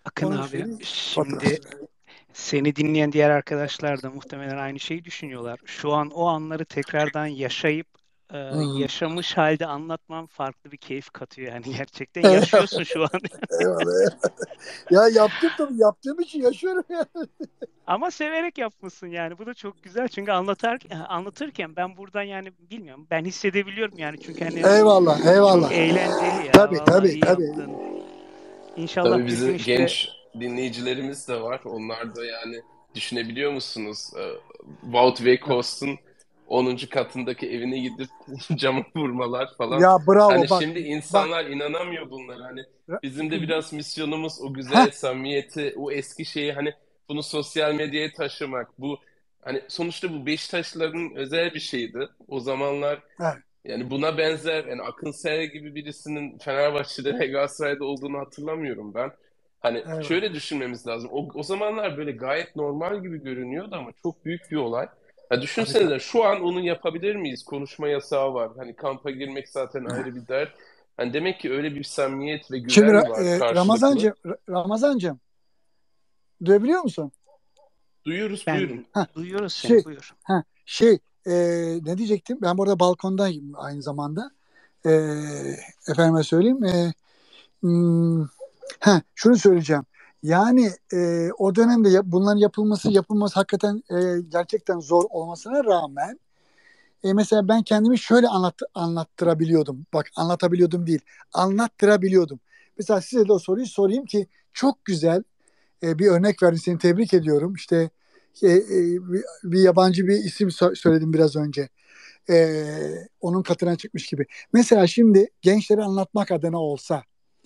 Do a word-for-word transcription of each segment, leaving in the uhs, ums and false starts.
Akın Onun abi, şeyi şimdi faturası. seni dinleyen diğer arkadaşlar da muhtemelen aynı şeyi düşünüyorlar. Şu an o anları tekrardan yaşayıp e, Hmm. yaşamış halde anlatman farklı bir keyif katıyor yani gerçekten yaşıyorsun şu an. Eyvallah. Ya yaptım tabii. Yaptığım için yaşıyorum ya. Ama severek yapmışsın yani. Bu da çok güzel. Çünkü anlatar anlatırken ben buradan yani bilmiyorum. Ben hissedebiliyorum yani. Çünkü hani Eyvallah. çok Eyvallah. eğlenceli ya. Tabii Vallahi tabii iyi tabii. yaptın. İnşallah Tabii bir gün bizi işte genç dinleyicilerimiz de var. Onlar da yani düşünebiliyor musunuz? Ee, Wout Weghorst'un onuncu katındaki evine gidip cama vurmalar falan. Ya Hani bravo bak. şimdi Bak. insanlar inanamıyor bunlara. Hani bizim de biraz misyonumuz o Heh. güzel samimiyeti, o eski şeyi hani bunu sosyal medyaya taşımak. Bu hani sonuçta bu Beşiktaşlıların özel bir şeydi. O zamanlar Evet. yani buna benzer yani Akın Ser gibi birisinin Fenerbahçe'de ve Galatasaray'da olduğunu hatırlamıyorum ben. Hani şöyle Eyvallah. düşünmemiz lazım. O, o zamanlar böyle gayet normal gibi görünüyordu ama çok büyük bir olay. Ha, Tabii düşünsenize tabii. şu an onu yapabilir miyiz? Konuşma yasağı var. Hani kampa girmek zaten ayrı bir dert. Hani demek ki öyle bir samimiyet ve Şimdi güven var e, karşılıklı. Ramazancığım, Ramazancığım duyabiliyor musun? Duyuyoruz, buyurun. ben Heh. duyuyoruz Şey, seni buyur. heh, şey e, ne diyecektim? Ben burada balkondayım aynı zamanda. E, efendime söyleyeyim. E, hmm, heh, şunu söyleyeceğim. Yani e, o dönemde yap- bunların yapılması yapılması hakikaten e, gerçekten zor olmasına rağmen e, mesela ben kendimi şöyle anlat, anlattırabiliyordum. Bak anlatabiliyordum değil. Anlattırabiliyordum. Mesela size de o soruyu sorayım ki çok güzel e, bir örnek verdin. Seni tebrik ediyorum. İşte e, e, bir, bir yabancı bir isim so- söyledim biraz önce. E, onun katına çıkmış gibi. Mesela şimdi gençlere anlatmak adına olsa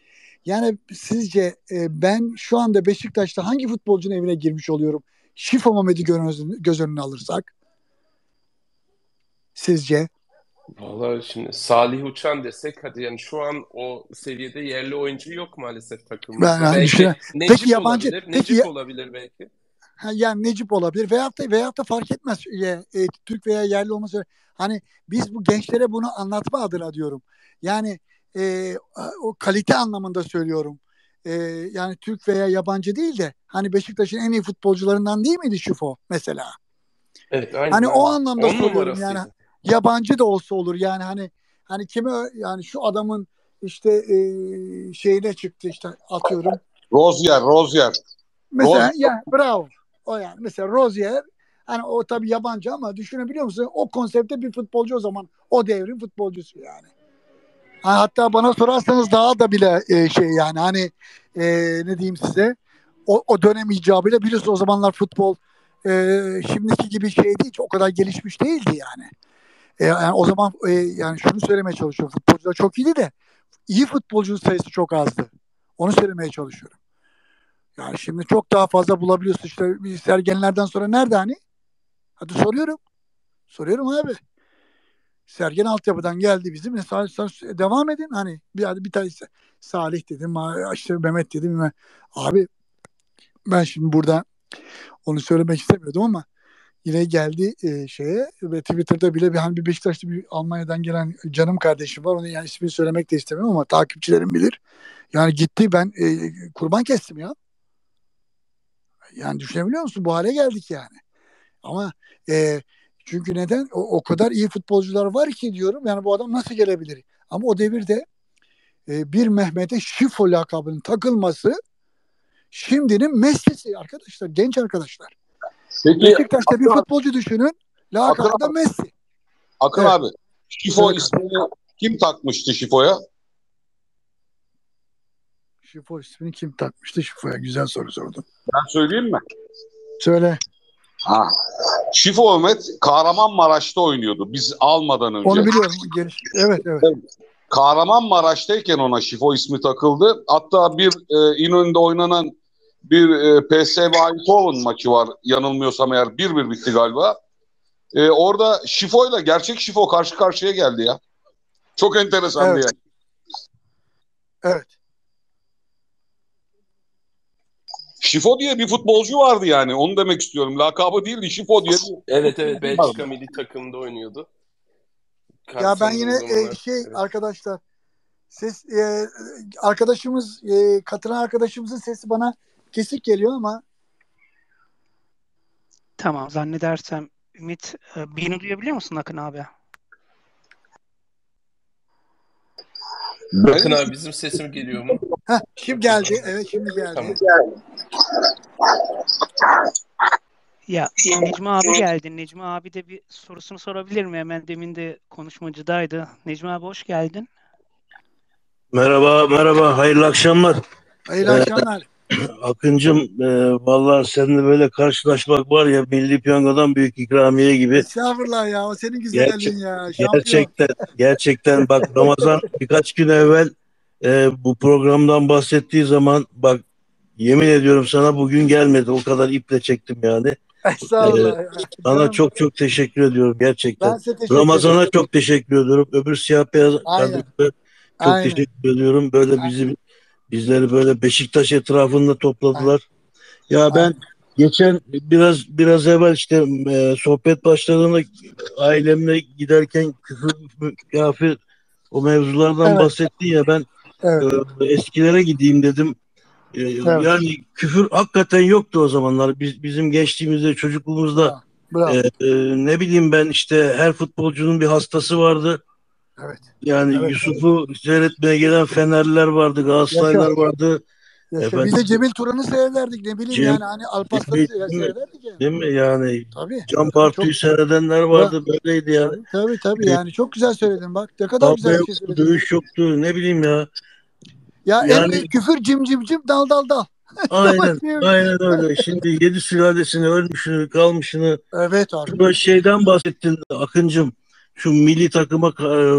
yani sizce e, ben şu anda Beşiktaş'ta hangi futbolcunun evine girmiş oluyorum? Şifo Mehmet'i göz, göz önüne alırsak sizce? Vallahi şimdi Salih Uçan desek hadi yani şu an o seviyede yerli oyuncu yok maalesef Ben takımımızda. yani Belki düşünüyorum. Peki Necip yabancı, olabilir. peki Necip olabilir belki. ha, yani Necip olabilir veyahut da, veyahut da fark etmez. E, e, Türk veya yerli olması. Hani biz bu gençlere bunu anlatma adına diyorum. Yani e, o kalite anlamında söylüyorum. E, yani Türk veya yabancı değil de hani Beşiktaş'ın en iyi futbolcularından değil miydi Şufo mesela? Evet, aynen Hani o aynen. anlamda On soruyorum yani numarasıydı. yabancı da olsa olur yani hani hani kime yani şu adamın işte e, şeyine çıktı işte atıyorum. Rozier, Rozier. Mesela Rozier. ya bravo. O yani mesela Rozier hani o tabii yabancı ama düşünebiliyor musun? O konsepte bir futbolcu o zaman o devrin futbolcusu yani. Ha, hatta bana sorarsanız daha da bile e, şey yani hani e, ne diyeyim size o, o dönem icabıyla biliyorsunuz o zamanlar futbol e, şimdiki gibi şey değil o kadar gelişmiş değildi yani. E, yani o zaman e, yani şunu söylemeye çalışıyorum futbolcular çok iyiydi de iyi futbolcunun sayısı çok azdı. Onu söylemeye çalışıyorum. Yani şimdi çok daha fazla bulabiliyorsun işte bir Sergenlerden sonra nerede hani? Hadi soruyorum. Soruyorum abi. Sergen altyapıdan geldi bizim. E, Salih, Salih- devam edin hani bir bir tanesi Salih dedim, işte Mehmet dedim. Abi ben şimdi burada onu söylemek istemiyordum ama yine geldi e, şeye ve Twitter'da bile bir hani bir Beşiktaşlı bir Almanya'dan gelen canım kardeşim var. Onun yani ismini söylemek de istemiyorum ama takipçilerim bilir. Yani gitti ben e, kurban kestim ya. Yani düşünebiliyor musun? Bu hale geldik yani. Ama e, çünkü neden? O, o kadar iyi futbolcular var ki diyorum. Yani bu adam nasıl gelebilir? Ama o devirde e, bir Mehmet'e Şifo lakabının takılması şimdinin Messi'si arkadaşlar. Genç arkadaşlar. Peki Beşiktaş'ta bir Akın, futbolcu düşünün. Akın, Lakabı da Messi. Akın Evet. abi, Şifo Söyle kardeşim. ismini kim takmıştı Şifo'ya? Şifo ismini kim takmıştı Şifo'ya? Güzel soru sordun. Ben söyleyeyim mi? Söyle. Ha. Şifo Mehmet Kahramanmaraş'ta oynuyordu biz almadan önce. Onu biliyorum. Geliş. Evet evet. Evet. Kahramanmaraş'tayken ona Şifo ismi takıldı. Hatta bir e, İnönü'nde oynanan bir e, P S V Eindhoven maçı var. Yanılmıyorsam eğer bir bir bitti galiba. E, orada Şifo'yla gerçek Şifo karşı karşıya geldi ya. Çok enteresandı Evet. yani. Evet. Şifo diye bir futbolcu vardı yani. Onu demek istiyorum. Lakabı değildi. Şifo diye bir Evet evet futbolcu vardı. Belçika milli takımında oynuyordu. Ya ben Karşısında yine o e, zamanlar. şey Evet. arkadaşlar Ses e, arkadaşımız e, katılan arkadaşımızın sesi bana kesik geliyor ama Tamam, zannedersem Ümit, e, beni duyabiliyor musun Akın abi? Bakın abi, bizim sesim geliyor mu? heh, şimdi geldi. Evet, şimdi geldi. Tamam. Ya Necmi abi geldi. Necmi abi de bir sorusunu sorabilir mi? Hemen demin de konuşmacıdaydı. Necmi abi hoş geldin. Merhaba, merhaba. Hayırlı akşamlar. Hayırlı Ee, akşamlar. Akıncım, e, vallahi seninle böyle karşılaşmak var ya, Milli Piyango'dan büyük ikramiye gibi. Estağfurullah ya. O senin güzelliğin Gerçek, ya. Şampiyon. gerçekten, gerçekten bak, Ramazan birkaç gün evvel e, bu programdan bahsettiği zaman bak, yemin ediyorum sana, bugün gelmedi. O kadar iple çektim yani. Estağfurullah Ee, ya. Sana Canım, çok çok teşekkür ediyorum gerçekten. ben size teşekkür ederim. Ramazan'a çok teşekkür ediyorum. Öbür siyah beyaz Aynen. kardeşime çok Aynen. teşekkür ediyorum. Böyle Aynen. bizim bizleri böyle Beşiktaş etrafında topladılar. Ya ben Aynen. geçen biraz biraz evvel işte e, sohbet başladığında ailemle giderken küfür kafir o mevzulardan Evet. bahsettin ya, ben Evet. e, eskilere gideyim dedim. E, Evet. Yani küfür hakikaten yoktu o zamanlar. Biz bizim gençliğimizde, çocukluğumuzda Bravo. e, e, ne bileyim ben, işte her futbolcunun bir hastası vardı. Evet. Yani Evet. Yusuf'u seyretmeye gelen Fenerliler vardı, Galatasaraylılar Yaşa. vardı. Yaşa. Efendim, Biz de Cemil Turan'ı seyrederdik. Ne bileyim Cem, yani hani Alparslan'ı değil mi? seyrederdik yani. Değil mi? Yani Tabii. Can Tabii çok. Bartu'yu seyredenler vardı, böyleydi yani. Tabii tabii tabii E, yani çok güzel söyledin bak. Ne kadar Kavga güzel bir şey yoktu, söyledin ya. dövüş yoktu, ne bileyim ya. Ya en Yani büyük küfür cim cim cim dal dal dal. aynen, aynen öyle. Şimdi yedi sülalesini, ölmüşünü, kalmışını. Evet Şurada arkadaş. şeyden bahsettin Akıncım. Şu milli takıma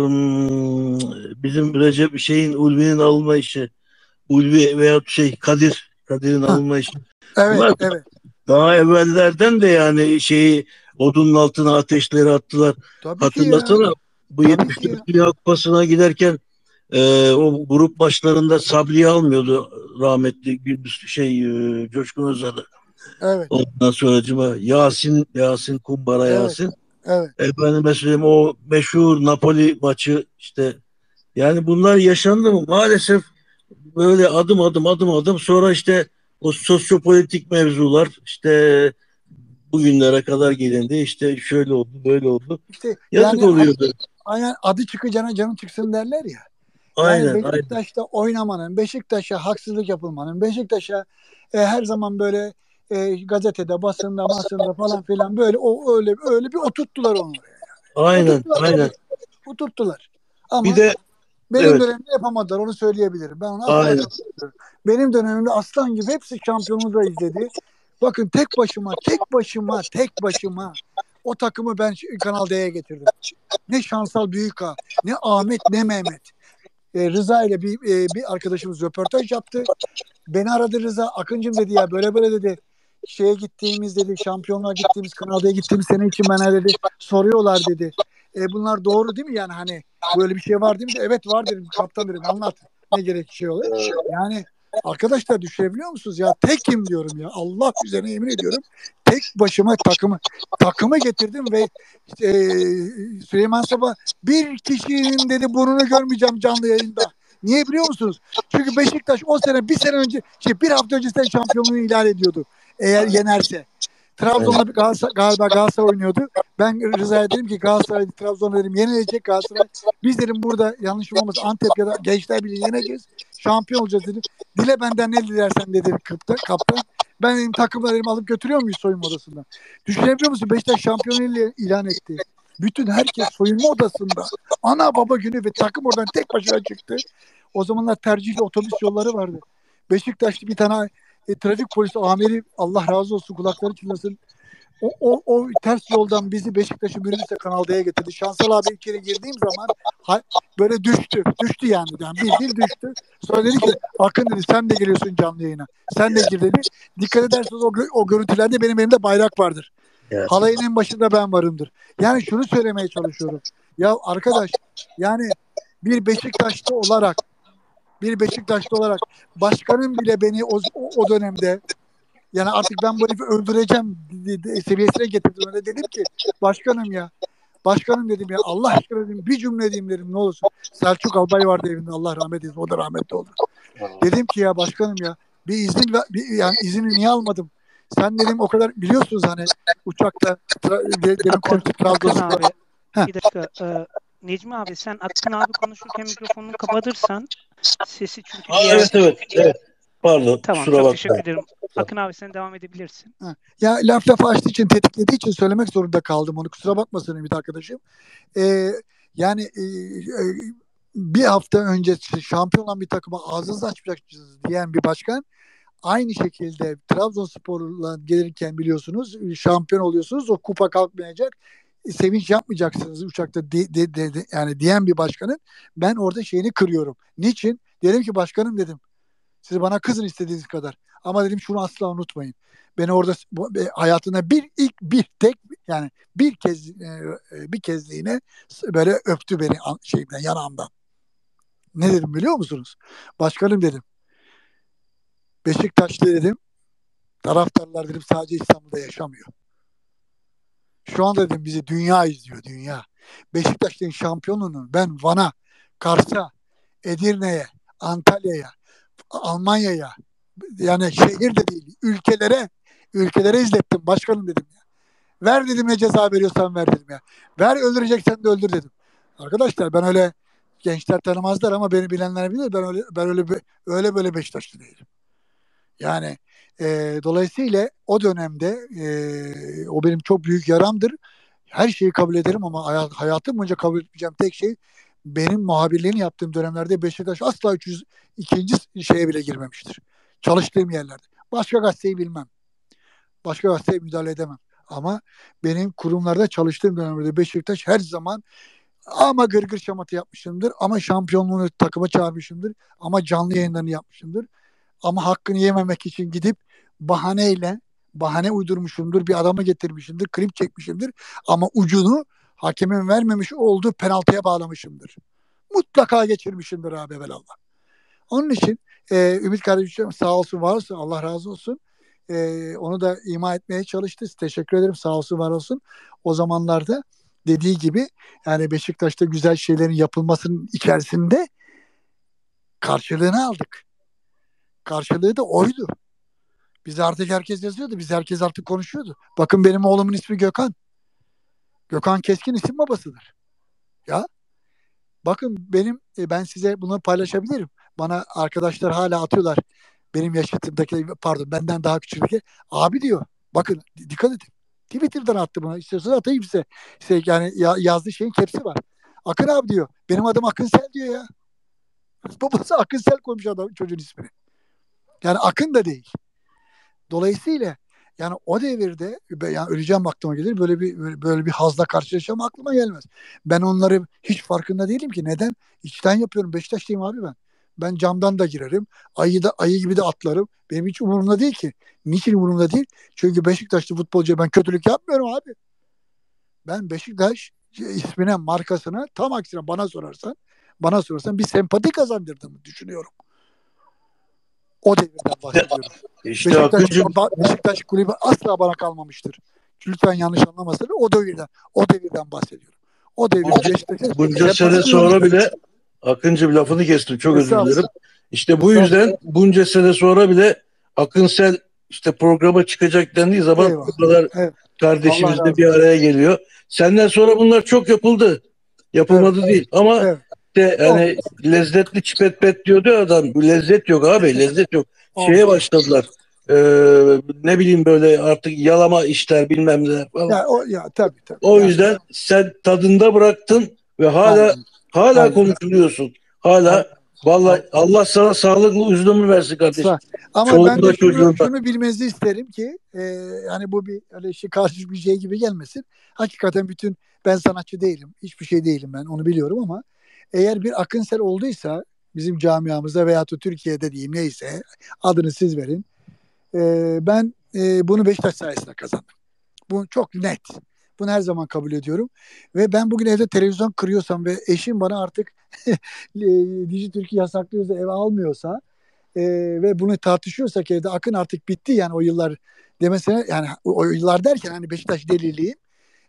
ım, bizim Recep şeyin, Ulvi'nin alınma işi. Ulvi veya şey Kadir. Kadir'in Hah, alınma işi. evet Bunlar evet. daha evvellerden de yani şeyi odunun altına ateşleri attılar. Tabii ki ya. Hatırlasana, bu Tabii ki yetmiş ya. dört Dünya Kupası'na giderken e, o grup maçlarında Sabri'yi almıyordu rahmetli Gündüz şey e, Coşkun Özal'ı. Evet. Ondan sonracıma Yasin Yasin Kumbara Evet. Yasin. Evet. Efendime söyleyeyim, o meşhur Napoli maçı işte, yani bunlar yaşandı mı? Maalesef böyle adım adım adım adım sonra işte o sosyopolitik mevzular işte bugünlere kadar gelindi, işte şöyle oldu böyle oldu. İşte Yazık yani ad- oluyordu. aynen adı çıkacağına canın çıksın derler ya. Yani Aynen aynen. Beşiktaş'ta oynamanın, Beşiktaş'a haksızlık yapılmanın, Beşiktaş'a e, her zaman böyle e, gazetede, basında, masında falan filan böyle o öyle öyle bir oturttular onu oraya. Aynen Oturttular aynen. tabii. Oturttular. Bir Ama de benim evet, dönemimde yapamadılar, onu söyleyebilirim. Ben onu asla aynen. katılmıyorum. Benim dönemimde aslan gibi hepsi şampiyonluğu da izledi. Bakın tek başıma, tek başıma, tek başıma o takımı ben Kanal D'ye getirdim. Ne Şansal Büyüka, ne Ahmet, ne Mehmet. E, Rıza ile bir, e, bir arkadaşımız röportaj yaptı. Beni aradı Rıza. Akıncım dedi ya böyle böyle dedi. Şeye gittiğimiz dedi, şampiyonluğa gittiğimiz, Kanal D'ye gittiğimiz sene için bana dedi soruyorlar dedi. E, bunlar doğru değil mi yani hani böyle bir şey var değil mi? De, evet var dedim. Kaptan dedim anlat. Ne gerek şey oluyor. Yani arkadaşlar düşünebiliyor musunuz ya? Tekim diyorum ya. Allah üzerine yemin ediyorum. Tek başıma takımı takımı getirdim ve e, Süleyman Sabah bir kişinin dedi burnunu görmeyeceğim canlı yayında. Niye biliyor musunuz? Çünkü Beşiktaş o sene bir sene önce şey bir hafta öncesinden şampiyonluğunu ilan ediyordu. Eğer yenerse. Trabzon'la bir Galatasaray, galiba Galatasaray oynuyordu. Ben Rıza'ya dedim ki Galatasaray Trabzon dedim yenilecek Galatasaray. Biz dedim burada yanlışım olmasa Antep ya da Gençler Birliği yeneceğiz. Şampiyon olacağız dedim. Dile benden ne dilersen dedi kaptan. kaptan. Ben dedim takımla dedim alıp götürüyor muyuz soyunma odasından? Düşünebiliyor musun? Beşiktaş şampiyonu ilan etti. Bütün herkes soyunma odasında. Ana baba günü ve takım oradan tek başına çıktı. O zamanlar tercihli otobüs yolları vardı. Beşiktaş'ta bir tane e, trafik polisi amiri Allah razı olsun kulakları çınlasın. O, o, o ters yoldan bizi Beşiktaş'ın minibüsle Kanal D'ye getirdi. Şansal abi içeri girdiğim zaman ha, böyle düştü. Düştü yani. yani bildiğin düştü. Sonra dedi ki Akın dedi sen de geliyorsun canlı yayına. Sen de gir dedi. Dikkat ederseniz o, o görüntülerde benim elimde bayrak vardır. Evet. Halayın en başında ben varımdır. Yani şunu söylemeye çalışıyorum. Ya arkadaş yani bir Beşiktaşlı olarak bir Beşiktaşlı olarak başkanım bile beni o, o, o dönemde yani artık ben bu herifi öldüreceğim seviyesine getirdim. Öyle dedim ki başkanım ya Başkanım dedim ya Allah aşkına dedim bir cümle diyeyim dedim ne olursun. Selçuk Albay vardı evinde Allah rahmet eylesin. O da rahmetli oldu. Dedim ki ya başkanım ya bir izin bir, yani izini niye almadım? Sen dedim o kadar biliyorsunuz hani uçakta tra- de, dedim Akın, konuştuk Akın Trabzonspor. abi bir dakika. E, Necmi abi sen Akın abi konuşurken mikrofonunu kapatırsan sesi çünkü Ha, diğer... evet evet evet. Pardon Tamam kusura çok bakma. teşekkür ederim. Akın abi sen devam edebilirsin. Ha. Ya laf lafı açtığı için tetiklediği için söylemek zorunda kaldım onu. Kusura bakmasın Ümit arkadaşım. Ee, yani e, e, bir hafta önce şampiyon olan bir takıma ağzınızı açmayacaksınız diyen bir başkan aynı şekilde Trabzonspor'la gelirken biliyorsunuz şampiyon oluyorsunuz o kupa kalkmayacak sevinç yapmayacaksınız uçakta de, de, de, de, yani diyen bir başkanın ben orada şeyini kırıyorum. Niçin? Dedim ki başkanım dedim siz bana kızın istediğiniz kadar ama dedim şunu asla unutmayın. Beni orada hayatında bir ilk bir tek yani bir kez bir kezliğine böyle öptü beni şeyimden yanağımdan. Ne dedim biliyor musunuz? Başkanım dedim. Beşiktaşlı dedim. Taraftarlar dedim sadece İstanbul'da yaşamıyor. Şu anda dedim bizi dünya izliyor dünya. Beşiktaş'ın şampiyonluğunu ben Van'a, Kars'a, Edirne'ye, Antalya'ya, Almanya'ya yani şehir de değil ülkelere ülkelere izlettim başkanım dedim ya. Ver dedim ne ceza veriyorsan ver dedim ya. Ver öldüreceksen de öldür dedim. Arkadaşlar ben öyle gençler tanımazlar ama beni bilenler bilir ben öyle ben öyle öyle böyle Beşiktaşlı değilim. Yani e, dolayısıyla o dönemde e, o benim çok büyük yaramdır. Her şeyi kabul ederim ama hayat, hayatım boyunca kabul etmeyeceğim tek şey benim muhabirliğini yaptığım dönemlerde Beşiktaş asla üç yüz ikinci şeye bile girmemiştir. Çalıştığım yerlerde. Başka gazeteyi bilmem. Başka gazeteye müdahale edemem. Ama benim kurumlarda çalıştığım dönemde Beşiktaş her zaman ama gırgır şamatı yapmışımdır. Ama şampiyonluğunu takıma çağırmışımdır. Ama canlı yayınlarını yapmışımdır. Ama hakkını yememek için gidip bahaneyle bahane uydurmuşumdur. Bir adamı getirmişimdir. Klip çekmişimdir. Ama ucunu hakemin vermemiş olduğu penaltıya bağlamışımdır. Mutlaka geçirmişimdir abi evvelallah. Onun için e, Ümit kardeşim sağ olsun var olsun Allah razı olsun. E, onu da ima etmeye çalıştı. Teşekkür ederim sağ olsun var olsun. O zamanlarda dediği gibi yani Beşiktaş'ta güzel şeylerin yapılmasının içerisinde karşılığını aldık. Karşılığı da oydu. Biz artık herkes yazıyordu. Biz herkes artık konuşuyordu. Bakın benim oğlumun ismi Gökhan. Gökhan Keskin isim babasıdır. Ya bakın benim e, ben size bunu paylaşabilirim. Bana arkadaşlar hala atıyorlar. Benim yaşıtımdaki pardon benden daha küçük abi diyor. Bakın dikkat edin. Twitter'dan attı bana. İstiyorsanız atayım size. İşte yani ya, yazdığı şeyin hepsi var. Akın abi diyor. Benim adım Akınsel diyor ya. Babası Akınsel koymuş adam çocuğun ismini. Yani Akın da değil. Dolayısıyla yani o devirde yani öleceğim aklıma gelir böyle bir böyle bir hazla karşılaşacağım aklıma gelmez. Ben onları hiç farkında değilim ki neden? İçten yapıyorum. Beşiktaşlıyım abi ben. Ben camdan da girerim. Ayı da ayı gibi de atlarım. Benim hiç umurumda değil ki. Niçin umurumda değil? Çünkü Beşiktaşlı futbolcuya ben kötülük yapmıyorum abi. Ben Beşiktaş ismine, markasına tam aksine bana sorarsan, bana sorarsan bir sempati kazandırdığımı düşünüyorum. O devirden bahsediyorum. İşte Beşiktaş, Akıncım, Beşiktaş kulübü asla bana kalmamıştır. Lütfen yanlış anlamasın. O devirden, o devirden bahsediyorum. O devirde Beşiktaş'a bunca sene sonra bile Akıncım lafını kestim. Çok özür dilerim. İşte bu yüzden bunca sene sonra bile Akınsel işte programa çıkacak dendiği zaman Eyvallah. bu kadar Evet. kardeşimiz de bir araya geliyor. Senden sonra bunlar çok yapıldı. Yapılmadı Evet. değil. Ama Evet. de hani lezzetli çipet pet diyordu ya adam. Bu lezzet yok abi. Lezzet yok. Şeye başladılar. Ee, ne bileyim böyle artık yalama işler bilmem ne falan. Ya, o, ya, tabii, tabii. O yani. yüzden sen tadında bıraktın ve hala Aynen. hala Aynen. konuşuluyorsun. Hala Aynen. vallahi Allah sana sağlıklı uzun ömür versin kardeşim. Ama Çoluğunda, ben de şunu, çocuğunda. şunu bilmenizi isterim ki e, hani bu bir hani şey, karşı bir şey gibi gelmesin. Hakikaten bütün ben sanatçı değilim. Hiçbir şey değilim ben onu biliyorum ama eğer bir Akınsel olduysa bizim camiamızda veya da Türkiye'de diyeyim neyse adını siz verin. E, ben e, bunu Beşiktaş sayesinde kazandım. Bu çok net. Bunu her zaman kabul ediyorum. Ve ben bugün evde televizyon kırıyorsam ve eşim bana artık Dijitürk'ü yasaklıyorsa eve almıyorsa e, ve bunu tartışıyorsak evde Akın artık bitti yani o yıllar demesine yani o, o yıllar derken hani Beşiktaş deliliği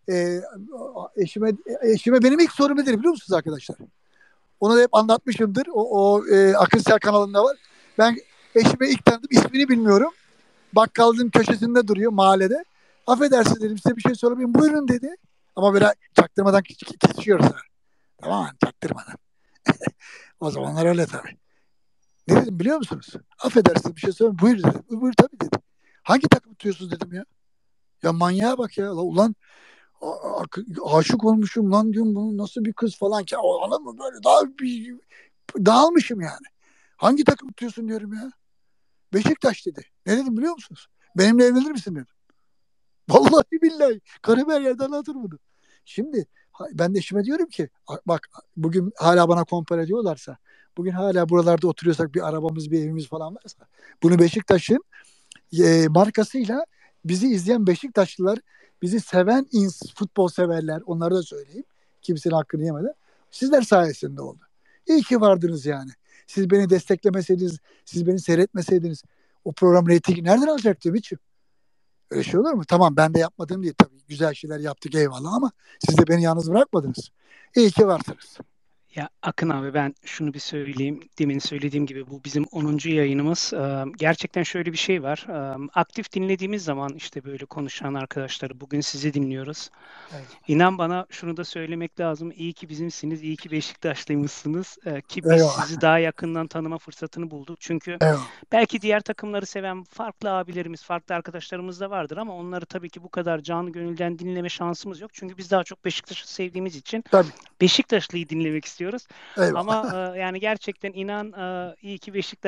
e, eşime eşime benim ilk sorum nedir biliyor musunuz arkadaşlar? Onu da hep anlatmışımdır. O, o e, Akınsel kanalında var. Ben eşime ilk tanıdım. İsmini bilmiyorum. Bakkalın köşesinde duruyor mahallede. Affedersiniz dedim, size bir şey sorabilir miyim? Buyurun dedi. Ama böyle çaktırmadan kesiyoruz. Ha. Tamam mı? Çaktırmadan. O zamanlar öyle tabii. Ne dedim biliyor musunuz? Affedersiniz bir şey söyleyeyim. Buyur dedim. Buyur tabii dedi. Hangi takım tutuyorsunuz dedim ya. Ya manyağa bak ya. Ulan a- a- aşık olmuşum lan diyorum, bunun nasıl bir kız falan ki. Anladın mı? Böyle daha bir, dağılmışım yani. Hangi takım tutuyorsun diyorum ya. Beşiktaş dedi. Ne dedim biliyor musunuz? Benimle evlenir misin dedim. Vallahi billahi. Karım her yerden anlatır bunu. Şimdi ben de eşime diyorum ki bak, bugün hala bana kompare ediyorlarsa, bugün hala buralarda oturuyorsak, bir arabamız bir evimiz falan varsa, bunu Beşiktaş'ın e, markasıyla bizi izleyen Beşiktaşlılar, bizi seven ins, futbol severler, onları da söyleyeyim. Kimsenin hakkını yemeden. Sizler sayesinde oldu. İyi ki vardınız yani. Siz beni desteklemeseydiniz, siz beni seyretmeseydiniz o program reytingi nereden alacaktı Ümit'ciğim? Öyle şey olur mu? Tamam, ben de yapmadım diye tabii. Güzel şeyler yaptık eyvallah ama siz de beni yalnız bırakmadınız. İyi ki varsınız. Ya Akın abi, ben şunu bir söyleyeyim. Demin söylediğim gibi bu bizim onuncu yayınımız. Ee, Gerçekten şöyle bir şey var. Ee, Aktif dinlediğimiz zaman işte böyle konuşan arkadaşları, bugün sizi dinliyoruz. Evet. İnan bana şunu da söylemek lazım. İyi ki bizimsiniz, iyi ki Beşiktaşlıymışsınız. Ee, ki biz Eyvallah. sizi daha yakından tanıma fırsatını bulduk. Çünkü Eyvallah. belki diğer takımları seven farklı abilerimiz, farklı arkadaşlarımız da vardır ama onları tabii ki bu kadar canı gönülden dinleme şansımız yok. Çünkü biz daha çok Beşiktaş'ı sevdiğimiz için Tabii. Beşiktaşlı'yı dinlemek istiyoruz. Eyvallah. Ama e, yani gerçekten inan, e, iyi ki Beşiktaş